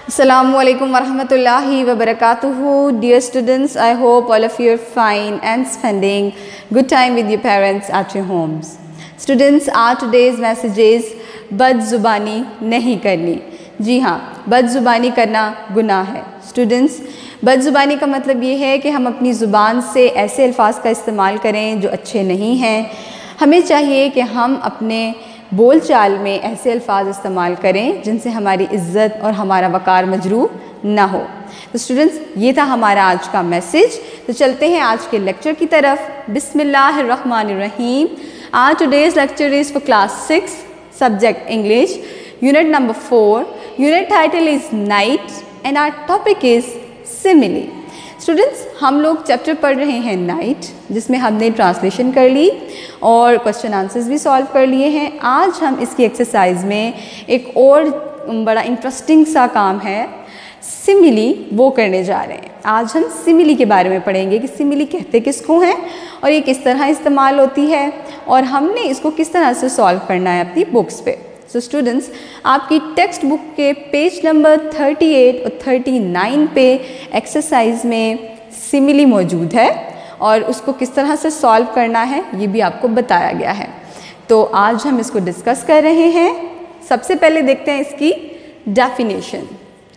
Assalamualaikum warahmatullahi wabarakatuh. Dear students, I hope all of you are fine and spending good time with your parents at your homes. Students, our today's message is बदज़ुबानी नहीं करनी। जी हाँ, बदज़ुबानी करना गुनाह है। Students, बदज़ुबानी का मतलब ये है कि हम अपनी ज़ुबान से ऐसे अल्फाज का इस्तेमाल करें जो अच्छे नहीं हैं। हमें चाहिए कि हम अपने बोल चाल में ऐसे अल्फाज इस्तेमाल करें जिनसे हमारी इज़्ज़त और हमारा वक़ार मजरूह ना हो। तो स्टूडेंट्स, ये था हमारा आज का मैसेज। तो चलते हैं आज के लेक्चर की तरफ। बिस्मिल्लाहिर्रहमानिर्रहीम। Our today's lecture is for class 6, subject English, unit number 4। Unit title is night and our topic is simile. Students, हम लोग चैप्टर पढ़ रहे हैं नाइट, जिसमें हमने ट्रांसलेशन कर ली और क्वेश्चन आंसर्स भी सॉल्व कर लिए हैं। आज हम इसकी एक्सरसाइज में एक और बड़ा इंटरेस्टिंग सा काम है, सिमिली, वो करने जा रहे हैं। आज हम सिमिली के बारे में पढ़ेंगे कि सिमिली कहते किसको हैं और ये किस तरह इस्तेमाल होती है और हमने इसको किस तरह से सॉल्व करना है अपनी बुक्स पे। सो स्टूडेंट्स, आपकी टेक्स्ट बुक के पेज नंबर 38 और 39 पे एक्सरसाइज में सिमिली मौजूद है और उसको किस तरह से सॉल्व करना है ये भी आपको बताया गया है। तो आज हम इसको डिस्कस कर रहे हैं। सबसे पहले देखते हैं इसकी definition.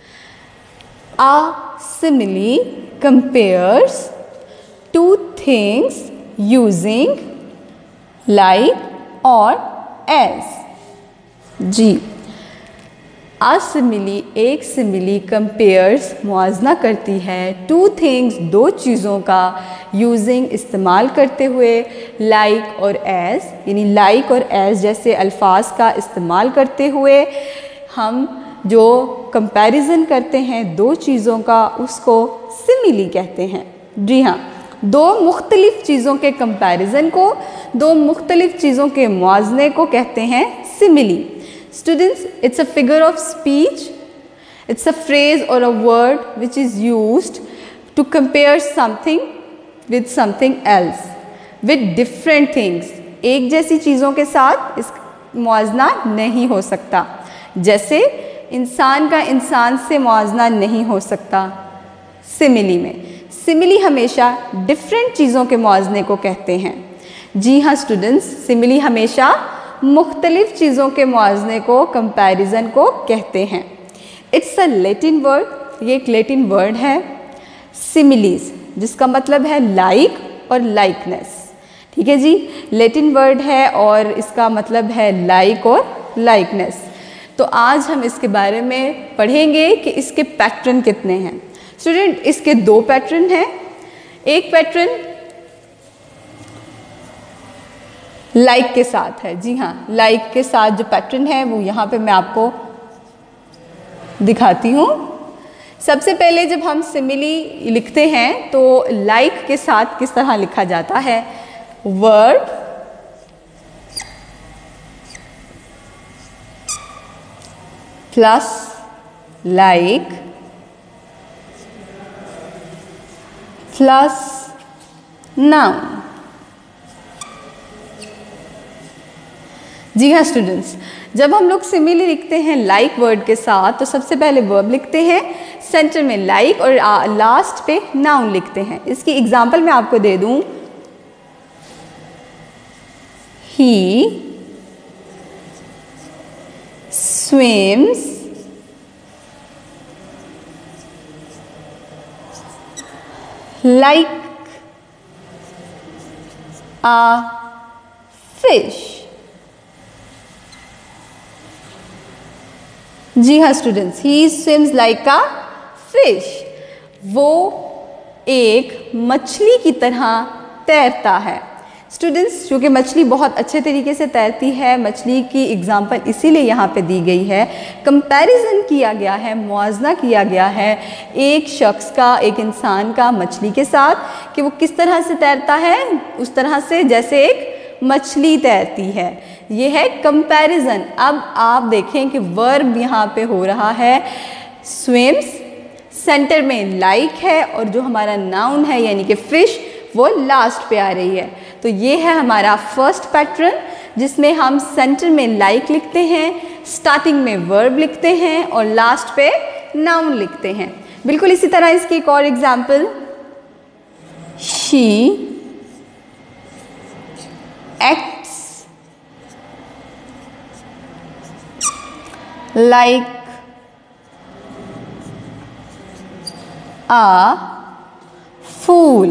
A simile compares two things using like or as। जी, A simile, एक सिमिली कंपेयर्स, मुआजना करती है, टू थिंग्स, दो चीज़ों का, यूजिंग, इस्तेमाल करते हुए, लाइक और एज, यानी लाइक और एज जैसे अल्फाज का इस्तेमाल करते हुए हम जो कंपैरिजन करते हैं दो चीज़ों का, उसको सिमिली कहते हैं। जी हाँ, दो मुख्तलिफ चीज़ों के कंपैरिजन को, दो मुख्तलिफ चीज़ों के मुआवजे को कहते हैं simile. Students, it's a figure of speech, it's a phrase or a word which is used to compare something with something else, with different things। एक जैसी चीज़ों के साथ इस मुआवजा नहीं हो सकता। जैसे इंसान का इंसान से मुआवजा नहीं हो सकता सिमिली में। सिमिली हमेशा डिफरेंट चीज़ों के मुआवजे को कहते हैं। जी हाँ स्टूडेंट्स, सिमिली हमेशा मुख्तलिफ चीज़ों के मुआवजे को, कंपैरिजन को कहते हैं। इट्स अ लैटिन वर्ड, ये एक लैटिन वर्ड है सिमिलीज, जिसका मतलब है लाइक और लाइकनेस। ठीक है जी, लैटिन वर्ड है और इसका मतलब है लाइक और लाइकनेस। तो आज हम इसके बारे में पढ़ेंगे कि इसके पैटर्न कितने हैं। स्टूडेंट, इसके दो पैटर्न हैं। एक पैटर्न लाइक के साथ है। जी हाँ, लाइक के साथ जो पैटर्न है वो यहाँ पे मैं आपको दिखाती हूँ। सबसे पहले जब हम सिमिली लिखते हैं तो लाइक के साथ किस तरह लिखा जाता है, word plus like plus noun. जी हाँ स्टूडेंट्स, जब हम लोग सिमिली लिखते हैं लाइक वर्ड के साथ तो सबसे पहले वर्ब लिखते हैं, सेंटर में लाइक और लास्ट पे नाउन लिखते हैं। इसकी एग्जांपल मैं आपको दे दूं, he swims like a fish. जी हाँ students, he swims like a fish. वो एक मछली की तरह तैरता है। स्टूडेंट्स, क्योंकि मछली बहुत अच्छे तरीके से तैरती है, मछली की एग्जांपल इसीलिए यहाँ पे दी गई है। कंपैरिजन किया गया है, मुआवजा किया गया है एक शख्स का, एक इंसान का मछली के साथ कि वो किस तरह से तैरता है, उस तरह से जैसे एक मछली तैरती है। ये है कंपैरिजन। अब आप देखें कि वर्ब यहाँ पे हो रहा है स्विम्स, सेंटर में लाइक है और जो हमारा नाउन है यानी कि फिश वो लास्ट पे आ रही है। तो ये है हमारा फर्स्ट पैटर्न, जिसमें हम सेंटर में लाइक लिखते हैं, स्टार्टिंग में वर्ब लिखते हैं और लास्ट पे नाउन लिखते हैं। बिल्कुल इसी तरह इसकी एक और example, she acts like a fool।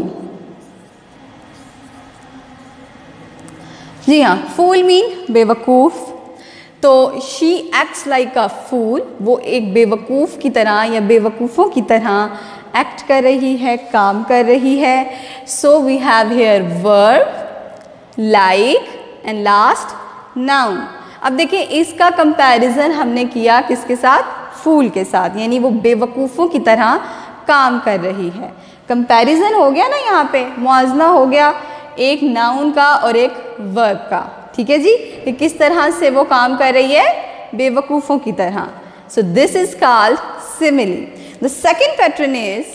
जी हाँ, फूल मीन बेवकूफ़। तो she acts like a fool, वो एक बेवकूफ़ की तरह या बेवकूफ़ों की तरह एक्ट कर रही है, काम कर रही है। So we have here verb like and last noun. अब देखिए इसका कंपैरिजन हमने किया किसके साथ, फूल के साथ, यानी वो बेवकूफ़ों की तरह काम कर रही है। कंपैरिजन हो गया ना, यहाँ पे मुआवजा हो गया एक नाउन का और एक वर्ब का। ठीक है जी, कि किस तरह से वो काम कर रही है, बेवकूफ़ों की तरह। So this is called simile. The second pattern is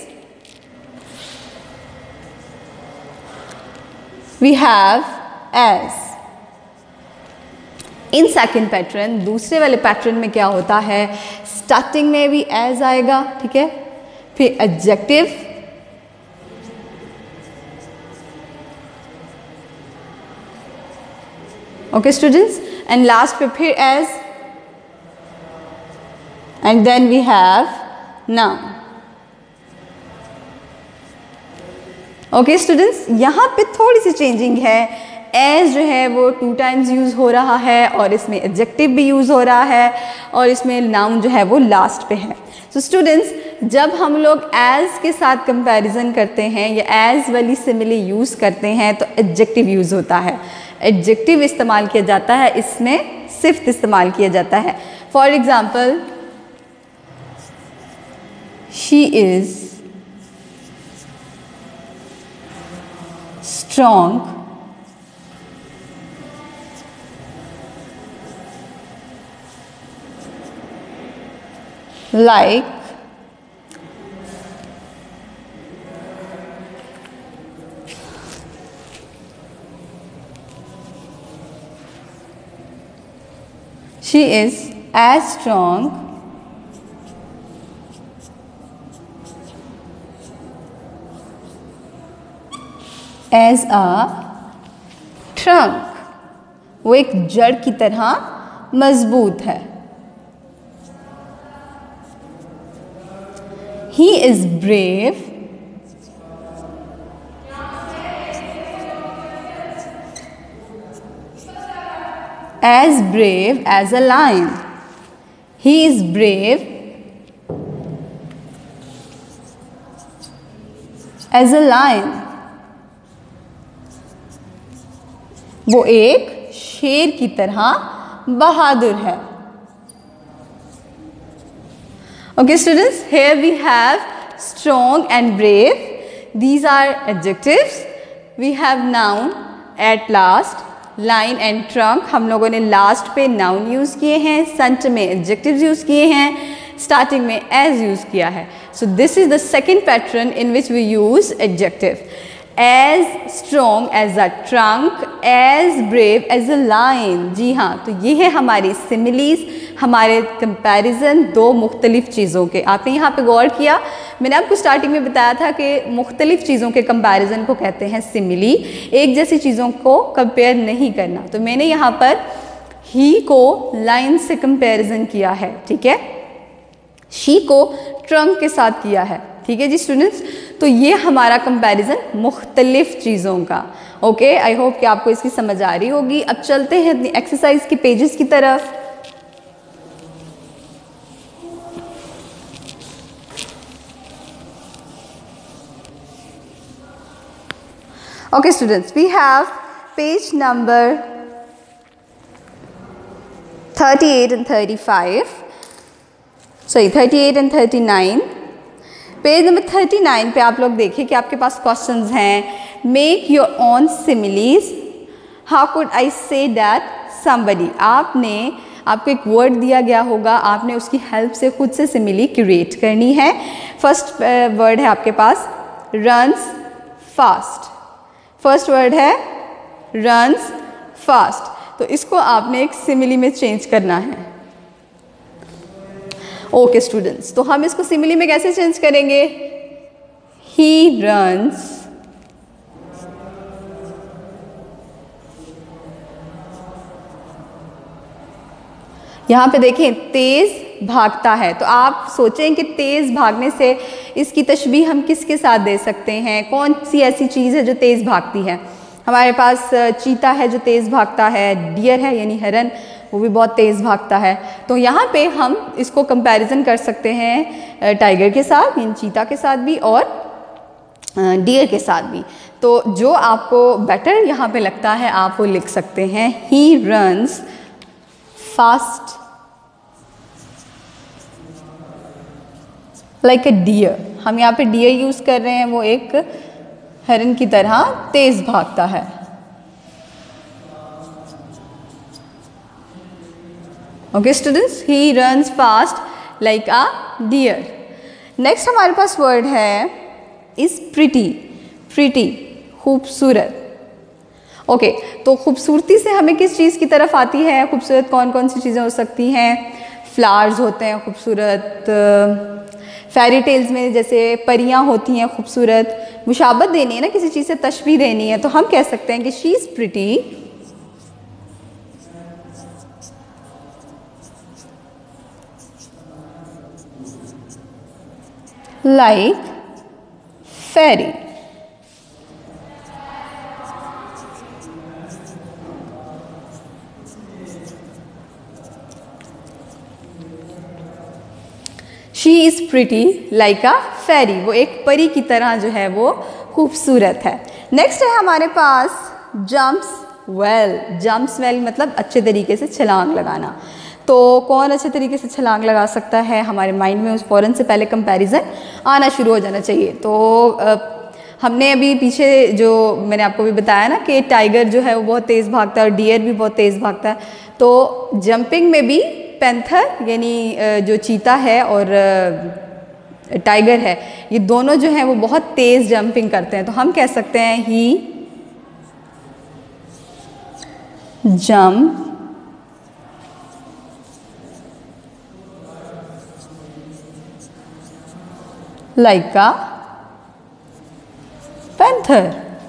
we have as. In second pattern, दूसरे वाले पैटर्न में क्या होता है, स्टार्टिंग में भी एज आएगा, ठीक है, फिर adjective, okay students, and last पे फिर as, and then we have noun. Okay students, यहाँ पे थोड़ी सी चेंजिंग है। एज जो है वो 2 टाइम्स यूज़ हो रहा है और इसमें एडजेक्टिव भी यूज़ हो रहा है और इसमें नाउन जो है वो लास्ट पे है। सो स्टूडेंट्स, जब हम लोग एज के साथ कंपैरिजन करते हैं या एज वाली सिमिली यूज़ करते हैं तो एडजेक्टिव यूज़ होता है, एडजेक्टिव इस्तेमाल किया जाता है, इसमें सिफ्त इस्तेमाल किया जाता है। For example, she is strong like she is as strong as a trunk। वो एक जड़ की तरह मजबूत है। He is brave as a lion। He is brave as a lion। वो एक शेर की तरह बहादुर है। Okay students, here we have strong and brave. These are adjectives. We have noun at last, lion and trunk. हम लोगों ने last पे noun use किए हैं, front में adjectives use किए हैं, starting में as use किया है। So this is the second pattern in which we use adjective. As strong as a trunk, as brave as a lion। जी हाँ, तो ये है हमारी सिमिलीज, हमारे कंपैरिजन दो मुख्तलिफ चीज़ों के। आपने यहाँ पे गौर किया, मैंने आपको स्टार्टिंग में बताया था कि मुख्तलिफ चीज़ों के कंपैरिजन को कहते हैं सिमिली, एक जैसी चीज़ों को कंपेयर नहीं करना। तो मैंने यहाँ पर ही को लाइन से कंपैरिजन किया है, ठीक है, शी को ट्रंक के साथ किया है, ठीक है जी स्टूडेंट्स। तो ये हमारा कंपैरिजन मुख्तलिफ चीज़ों का। ओके, आई होप कि आपको इसकी समझ आ रही होगी। अब चलते हैं अपनी एक्सरसाइज के पेजेस की तरफ। Okay students, we have page number 38 and 35, sorry 38 and 39। Page number 39 पे आप लोग देखिए कि आपके पास क्वेश्चंस हैं। Make your own similes, how could I say that somebody. आपको एक वर्ड दिया गया होगा, आपने उसकी हेल्प से खुद से सिमिली क्रिएट करनी है। फर्स्ट वर्ड है आपके पास रन्स फास्ट। फर्स्ट वर्ड है रन्स फास्ट, तो इसको आपने एक सिमिली में चेंज करना है। ओके स्टूडेंट्स, तो हम इसको सिमिली में कैसे चेंज करेंगे? ही रन्स यहाँ पे देखें तेज भागता है, तो आप सोचें कि तेज भागने से इसकी तशबीह हम किसके साथ दे सकते हैं? कौन सी ऐसी चीज़ है जो तेज़ भागती है? हमारे पास चीता है जो तेज़ भागता है, डियर है यानी हिरन, वो भी बहुत तेज़ भागता है। तो यहाँ पे हम इसको कंपैरिजन कर सकते हैं टाइगर के साथ, यानी चीता के साथ भी, और डियर के साथ भी। तो जो आपको बेटर यहाँ पे लगता है आप वो लिख सकते हैं, he runs fast like a deer. हम यहाँ पे डियर यूज़ कर रहे हैं, वो एक हिरन की तरह तेज़ भागता है। Okay students, he runs fast like a deer. Next हमारे पास वर्ड है इज़ प्रिटी। प्रिटी खूबसूरत। ओके, तो खूबसूरती से हमें किस चीज़ की तरफ आती है? खूबसूरत कौन कौन सी चीज़ें हो सकती हैं? फ्लावर्स होते हैं खूबसूरत, फेरी टेल्स में जैसे परियां होती हैं खूबसूरत। मुशाबत देनी है ना, किसी चीज़ से तशबीह देनी है, तो हम कह सकते हैं कि she is pretty like fairy. She is pretty like a fairy, वो एक परी की तरह जो है वो खूबसूरत है। नेक्स्ट है हमारे पास जम्प्स वेल। जम्प्स वेल मतलब अच्छे तरीके से छलांग लगाना। तो कौन अच्छे तरीके से छलांग लगा सकता है? हमारे माइंड में उस फ़ौरन से पहले कंपैरिजन आना शुरू हो जाना चाहिए। तो हमने अभी पीछे जो मैंने आपको भी बताया ना कि टाइगर जो है वो बहुत तेज़ भागता है और डियर भी बहुत तेज़ भागता है, तो जंपिंग में भी पैंथर यानी जो चीता है और टाइगर है, ये दोनों जो हैं वो बहुत तेज़ जंपिंग करते हैं। तो हम कह सकते हैं he jump like a panther.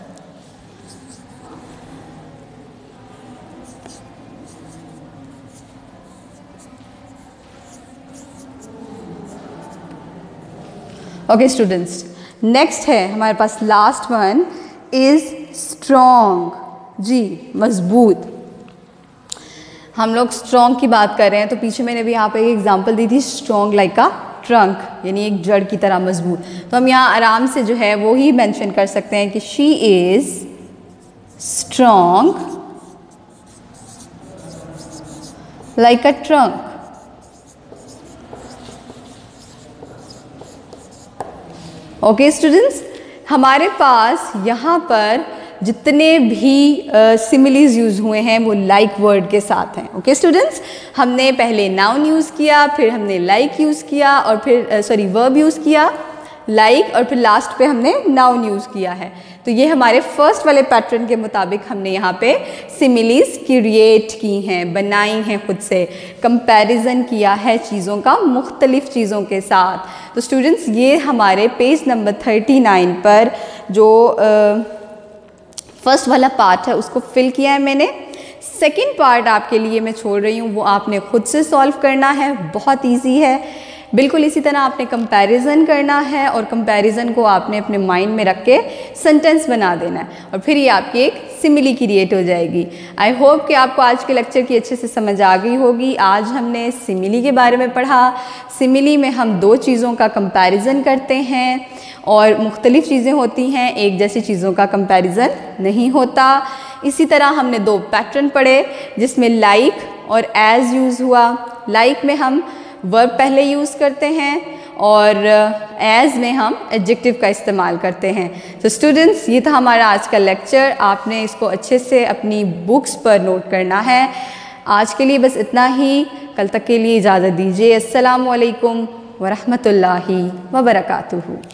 Okay students, next है हमारे पास लास्ट वन इज़ स्ट्रॉन्ग। जी, मजबूत। हम लोग स्ट्रॉन्ग की बात कर रहे हैं, तो पीछे मैंने भी यहाँ पे एक एग्जांपल दी थी, स्ट्रॉन्ग लाइक अ ट्रंक, यानी एक जड़ की तरह मजबूत। तो हम यहाँ आराम से जो है वो ही मेंशन कर सकते हैं कि she is strong like a trunk. Okay students, हमारे पास यहाँ पर जितने भी सिमिलीज यूज़ हुए हैं वो लाइक वर्ड के साथ हैं। ओके स्टूडेंट्स, हमने पहले नाउन यूज़ किया, फिर हमने लाइक यूज़ किया, और फिर वर्ब यूज़ किया लाइक, और फिर लास्ट पे हमने नाउन यूज़ किया है। तो ये हमारे फर्स्ट वाले पैटर्न के मुताबिक हमने यहाँ पे सिमिलीज क्रिएट की हैं, बनाई हैं, खुद से कंपैरिजन किया है चीज़ों का मुख्तलिफ चीज़ों के साथ। तो स्टूडेंट्स, ये हमारे पेज नंबर 39 पर जो फर्स्ट वाला पार्ट है उसको फिल किया है मैंने। सेकंड पार्ट आपके लिए मैं छोड़ रही हूँ, वो आपने खुद से सॉल्व करना है। बहुत इजी है, बिल्कुल इसी तरह आपने कंपैरिजन करना है, और कंपैरिजन को आपने अपने माइंड में रख के सेंटेंस बना देना है, और फिर ये आपकी एक सिमिली क्रिएट हो जाएगी। आई होप कि आपको आज के लेक्चर की अच्छे से समझ आ गई होगी। आज हमने सिमिली के बारे में पढ़ा। सिमिली में हम दो चीज़ों का कंपैरिजन करते हैं, और मुख्तलिफ चीज़ें होती हैं, एक जैसी चीज़ों का कंपैरिजन नहीं होता। इसी तरह हमने दो पैटर्न पढ़े जिसमें लाइक और एज यूज़ हुआ। लाइक में हम वर्ब पहले यूज़ करते हैं, और एज में हम एडजेक्टिव का इस्तेमाल करते हैं। तो स्टूडेंट्स, ये था हमारा आज का लेक्चर। आपने इसको अच्छे से अपनी बुक्स पर नोट करना है। आज के लिए बस इतना ही। कल तक के लिए इजाज़त दीजिए। अस्सलामु अलैकुम वरहमतुल्लाहि वबरकातुहू।